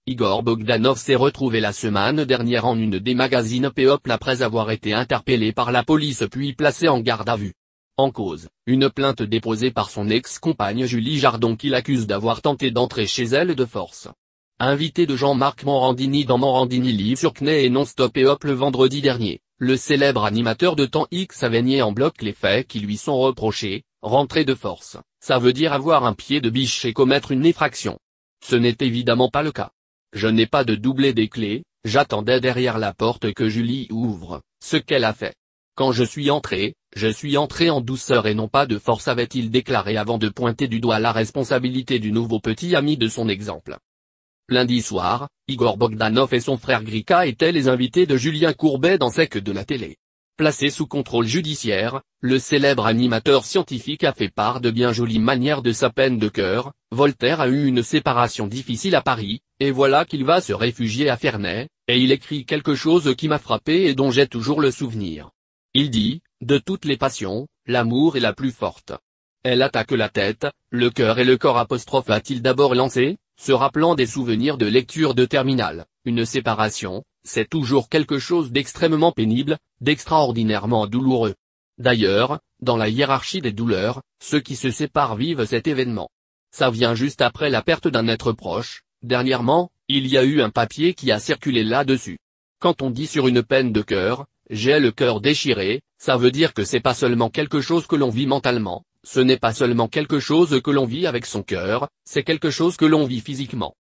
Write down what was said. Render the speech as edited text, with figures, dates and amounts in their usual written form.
Igor Bogdanov s'est retrouvé la semaine dernière en une des magazines People après avoir été interpellé par la police puis placé en garde à vue. En cause, une plainte déposée par son ex-compagne Julie Jardon qui l'accuse d'avoir tenté d'entrer chez elle de force. Invité de Jean-Marc Morandini dans Morandini Live sur CNE et Non-Stop et Hop le vendredi dernier, le célèbre animateur de Temps X avait nié en bloc les faits qui lui sont reprochés. Rentrer de force, ça veut dire avoir un pied de biche et commettre une effraction. Ce n'est évidemment pas le cas. Je n'ai pas de doublé des clés, j'attendais derrière la porte que Julie ouvre, ce qu'elle a fait. Quand je suis entré en douceur et non pas de force, avait-il déclaré avant de pointer du doigt la responsabilité du nouveau petit ami de son exemple. Lundi soir, Igor Bogdanov et son frère Grika étaient les invités de Julien Courbet dans C'est que de la télé. Placé sous contrôle judiciaire, le célèbre animateur scientifique a fait part de bien jolies manières de sa peine de cœur. Voltaire a eu une séparation difficile à Paris, et voilà qu'il va se réfugier à Ferney, et il écrit quelque chose qui m'a frappé et dont j'ai toujours le souvenir. Il dit, de toutes les passions, l'amour est la plus forte. Elle attaque la tête, le cœur et le corps a-t-il d'abord lancé, se rappelant des souvenirs de lecture de terminale. Une séparation, c'est toujours quelque chose d'extrêmement pénible, d'extraordinairement douloureux. D'ailleurs, dans la hiérarchie des douleurs, ceux qui se séparent vivent cet événement. Ça vient juste après la perte d'un être proche. Dernièrement, il y a eu un papier qui a circulé là-dessus. Quand on dit sur une peine de cœur, j'ai le cœur déchiré, ça veut dire que c'est pas seulement quelque chose que l'on vit mentalement, ce n'est pas seulement quelque chose que l'on vit avec son cœur, c'est quelque chose que l'on vit physiquement.